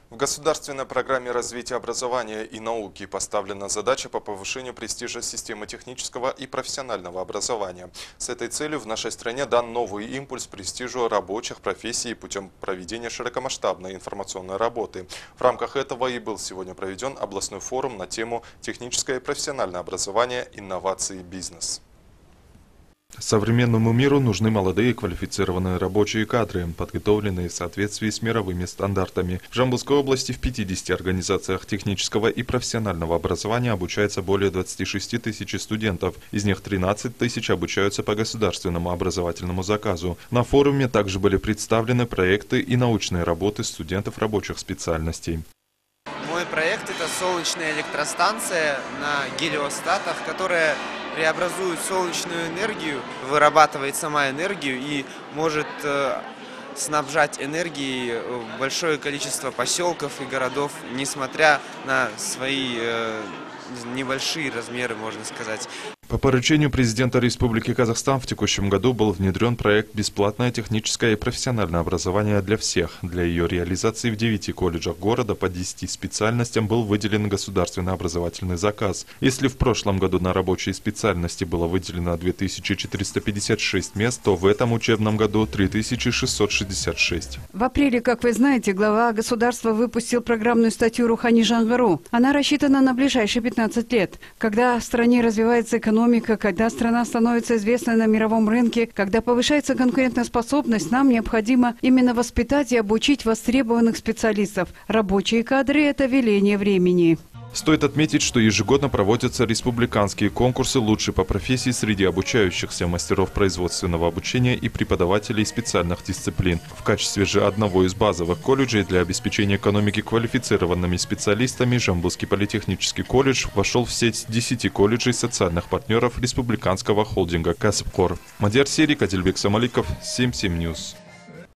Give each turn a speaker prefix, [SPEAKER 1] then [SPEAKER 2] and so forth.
[SPEAKER 1] В государственной программе развития образования и науки поставлена задача по повышению престижа системы технического и профессионального образования. С этой целью в нашей стране дан новый импульс престижу рабочих профессий путем проведения широкомасштабной информационной работы. В рамках этого и был сегодня проведен областной форум на тему «Техническое и профессиональное образование, инновации, бизнес».
[SPEAKER 2] Современному миру нужны молодые квалифицированные рабочие кадры, подготовленные в соответствии с мировыми стандартами. В Жамбылской области в 50 организациях технического и профессионального образования обучается более 26 тысяч студентов. Из них 13 тысяч обучаются по государственному образовательному заказу. На форуме также были представлены проекты и научные работы студентов рабочих специальностей.
[SPEAKER 3] Мой проект – это солнечная электростанция на гелиостатах, которая преобразует солнечную энергию, вырабатывает сама энергию и может снабжать энергией большое количество поселков и городов, несмотря на свои небольшие размеры, можно сказать.
[SPEAKER 2] По поручению президента Республики Казахстан в текущем году был внедрен проект «Бесплатное техническое и профессиональное образование для всех». Для ее реализации в 9 колледжах города по 10 специальностям был выделен государственный образовательный заказ. Если в прошлом году на рабочие специальности было выделено 2456 мест, то в этом учебном году 3666.
[SPEAKER 4] В апреле, как вы знаете, глава государства выпустил программную статью «Рухани Жаңғыру». Она рассчитана на ближайшие 15 лет, когда в стране развивается экономика, когда страна становится известной на мировом рынке, когда повышается конкурентоспособность, нам необходимо именно воспитать и обучить востребованных специалистов. Рабочие кадры – это веление времени.
[SPEAKER 2] Стоит отметить, что ежегодно проводятся республиканские конкурсы «Лучшие по профессии» среди обучающихся мастеров производственного обучения и преподавателей специальных дисциплин. В качестве же одного из базовых колледжей для обеспечения экономики квалифицированными специалистами Жамбылский политехнический колледж вошел в сеть 10 колледжей социальных партнеров республиканского холдинга «Касыпкор». Мадияр Серик, Адильбек Самаликов, 77 News.